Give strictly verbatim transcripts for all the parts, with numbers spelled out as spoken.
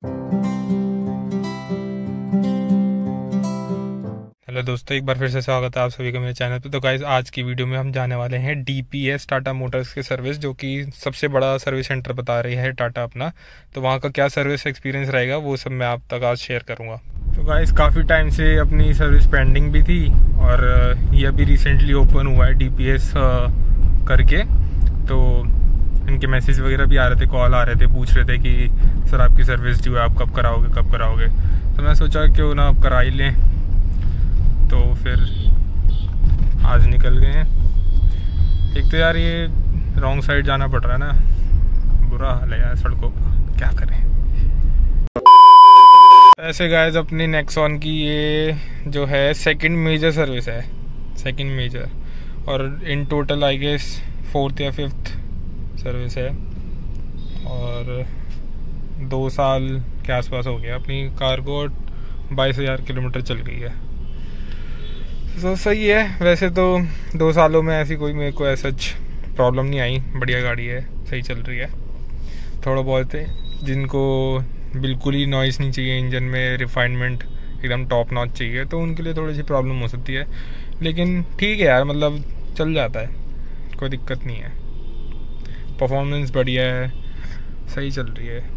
Hello दोस्तों, एक बार फिर से स्वागत है आप सभी का मेरे चैनल पे। तो गाइस, आज की वीडियो में हम जाने वाले हैं डीपीएस टाटा मोटर्स के सर्विस, जो कि सबसे बड़ा सर्विस सेंटर बता रही है टाटा अपना। तो वहाँ का क्या सर्विस एक्सपीरियंस रहेगा वो सब मैं आप तक आज शेयर करूँगा। तो गाइस, काफ़ी टाइम से अपनी सर्विस पेंडिंग भी थी और ये अभी रिसेंटली ओपन हुआ है डीपीएस करके। तो इनके मैसेज वगैरह भी आ रहे थे, कॉल आ रहे थे, पूछ रहे थे कि सर आपकी सर्विस जो है आप कब कराओगे कब कराओगे। तो मैं सोचा क्यों ना आप करा ही लें। तो फिर आज निकल गए हैं। एक तो यार ये रॉन्ग साइड जाना पड़ रहा है ना, बुरा हाल है यार सड़कों का, क्या करें। ऐसे गाइस, अपनी नेक्सॉन की ये जो है सेकंड मेजर सर्विस है, सेकंड मेजर, और in total I guess fourth या फिफ्थ सर्विस है। और दो साल के आसपास हो गया अपनी कार को, बाईस हज़ार किलोमीटर चल गई है। तो सही है वैसे तो, दो सालों में ऐसी कोई मेरे को ऐसा प्रॉब्लम नहीं आई, बढ़िया गाड़ी है, सही चल रही है। थोड़ा बहुत है जिनको बिल्कुल ही नॉइस नहीं चाहिए इंजन में, रिफाइनमेंट एकदम टॉप नॉच चाहिए, तो उनके लिए थोड़ी सी प्रॉब्लम हो सकती है। लेकिन ठीक है यार, मतलब चल जाता है, कोई दिक्कत नहीं है। परफॉर्मेंस बढ़िया है, सही चल रही है।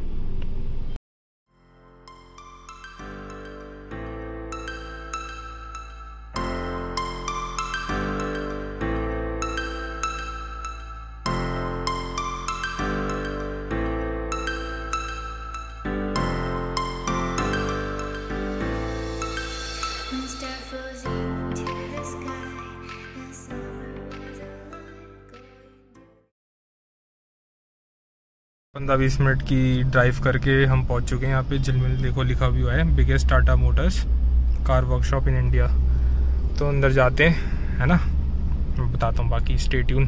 पंद्रह बीस मिनट की ड्राइव करके हम पहुंच चुके हैं यहाँ पे। झिलमिल देखो लिखा भी हुआ है, biggest Tata motors car workshop in India. तो अंदर जाते हैं, है ना, मैं बताता हूँ बाकी, स्टे ट्यून।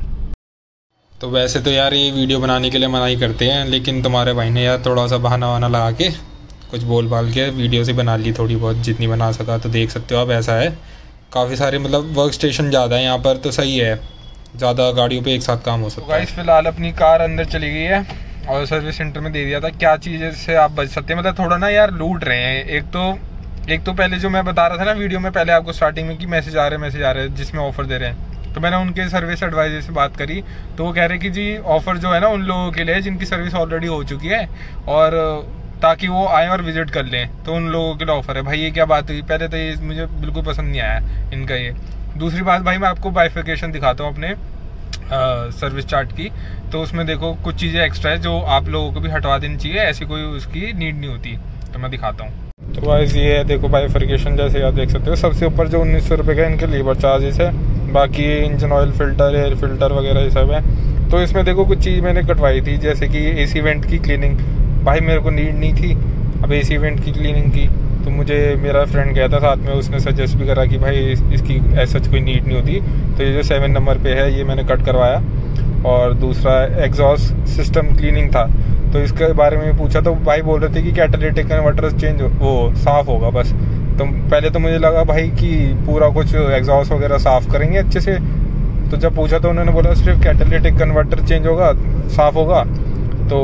तो वैसे तो यार ये वीडियो बनाने के लिए मना ही करते हैं, लेकिन तुम्हारे भाई ने यार थोड़ा सा बहाना वहाना लगा के कुछ बोल बाल के वीडियो से बना ली, थोड़ी बहुत जितनी बना सका। तो देख सकते हो आप, ऐसा है काफ़ी सारे मतलब वर्क स्टेशन ज़्यादा है यहाँ पर, तो सही है, ज़्यादा गाड़ियों पे एक साथ काम हो सकता है। तो गाइस फिलहाल अपनी कार अंदर चली गई है और सर्विस सेंटर में दे दिया था। क्या चीज़ से आप बच सकते हैं, मतलब थोड़ा ना यार लूट रहे हैं। एक तो एक तो पहले जो मैं बता रहा था ना वीडियो में पहले आपको स्टार्टिंग में कि मैसेज आ रहे मैसेज आ रहे हैं जिसमें ऑफर दे रहे हैं। तो मैंने उनके सर्विस एडवाइजर से बात करी, तो वो कह रहे कि जी ऑफर जो है ना उन लोगों के लिए जिनकी सर्विस ऑलरेडी हो चुकी है, और ताकि वो आए और विजिट कर लें, तो उन लोगों के लिए ऑफर है। भाई ये क्या बात हुई, पहले तो ये मुझे बिल्कुल पसंद नहीं आया इनका ये। दूसरी बात भाई, मैं आपको बाइफिकेशन दिखाता हूँ अपने सर्विस चार्ट की। तो उसमें देखो कुछ चीज़ें एक्स्ट्रा है जो आप लोगों को भी हटवा देनी चाहिए, ऐसी कोई उसकी नीड नहीं होती। तो मैं दिखाता हूँ। तो वाइस ये है, देखो बाइफिकेशन, जैसे आप देख सकते हो सबसे ऊपर जो उन्नीस सौ रुपये का इनके लेबर चार्जेस है, बाकी engine oil filter, air filter वगैरह ये सब है। तो इसमें देखो कुछ चीज़ मैंने कटवाई थी, जैसे कि एसी वेंट की क्लीनिंग, भाई मेरे को नीड नहीं थी अब एसी वेंट की क्लीनिंग की। तो मुझे मेरा फ्रेंड गया था साथ में, उसने सजेस्ट भी करा कि भाई इसकी ऐसा कोई नीड नहीं होती। तो ये जो सेवन नंबर पे है ये मैंने कट करवाया। और दूसरा एग्जॉस्ट सिस्टम क्लीनिंग था, तो इसके बारे में पूछा तो भाई बोल रहे थे कि कैटालिटिक कन्वर्टर चेंज वो साफ़ होगा बस। तो पहले तो मुझे लगा भाई कि पूरा कुछ एग्जॉस्ट वगैरह साफ़ करेंगे अच्छे से। तो जब पूछा तो उन्होंने बोला सिर्फ कैटालिटिक कन्वर्टर चेंज होगा, साफ़ होगा। तो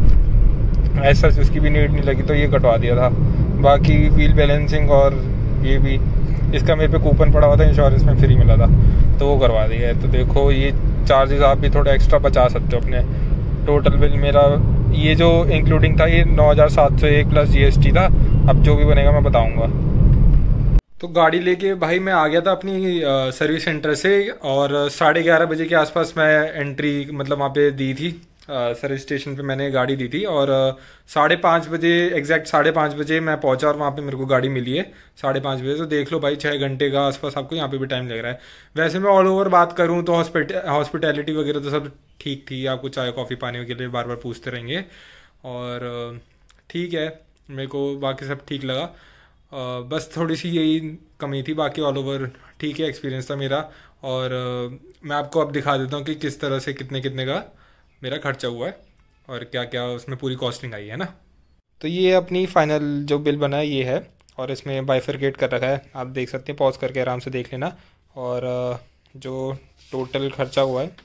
ऐसा उसकी भी नीड नहीं लगी, तो ये कटवा दिया था। बाकी व्हील बैलेंसिंग और ये भी, इसका मेरे पे कूपन पड़ा हुआ था, इंश्योरेंस में फ्री मिला था, तो वो करवा दिया है। तो देखो ये चार्जेस आप भी थोड़ा एक्स्ट्रा बचा सकते हो अपने। टोटल बिल मेरा ये जो इंक्लूडिंग था ये नौ हज़ार सात सौ एक प्लस जीएसटी था। अब जो भी बनेगा मैं बताऊंगा। तो गाड़ी लेके भाई मैं आ गया था अपनी सर्विस सेंटर से, और साढ़े ग्यारह बजे के आसपास मैं एंट्री मतलब वहाँ पे दी थी, सर्विस स्टेशन पे मैंने गाड़ी दी थी। और साढ़े पाँच बजे एग्जैक्ट साढ़े पाँच बजे मैं पहुंचा और वहाँ पे मेरे को गाड़ी मिली है साढ़े पाँच बजे। तो देख लो भाई, छः घंटे का आसपास आपको यहाँ पे भी टाइम लग रहा है। वैसे मैं ऑल ओवर बात करूँ तो हॉस्पिटैलिटी वगैरह तो सब ठीक थी, आपको चाय कॉफ़ी पाने के लिए बार बार पूछते रहेंगे, और ठीक है, मेरे को बाकी सब ठीक लगा। बस थोड़ी सी यही कमी थी, बाकी ऑल ओवर ठीक है एक्सपीरियंस था मेरा। और मैं आपको अब दिखा देता हूँ कि किस तरह से कितने कितने का मेरा खर्चा हुआ है और क्या क्या उसमें पूरी कॉस्टिंग आई है ना। तो ये अपनी फाइनल जो बिल बना है ये है, और इसमें बाइफरकेट कर रखा है, आप देख सकते हैं, पॉज करके आराम से देख लेना। और जो टोटल खर्चा हुआ है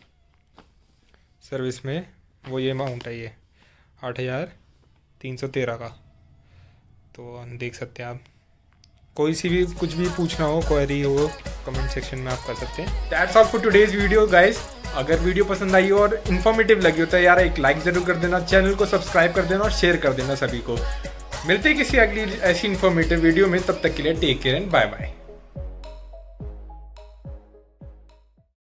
सर्विस में वो ये अमाउंट है, ये आठ हज़ार तीन सौ तेरह का। तो देख सकते हैं आप। कोई सी भी कुछ भी पूछना हो, क्वेरी हो, कमेंट सेक्शन में आप कर सकते हैं। That's all for today's video guys. अगर वीडियो पसंद आई हो और इन्फॉर्मेटिव लगी हो तो यार एक लाइक ज़रूर कर देना, चैनल को सब्सक्राइब कर देना और शेयर कर देना सभी को। मिलते हैं किसी अगली ऐसी इन्फॉर्मेटिव वीडियो में, तब तक के लिए take care and bye bye.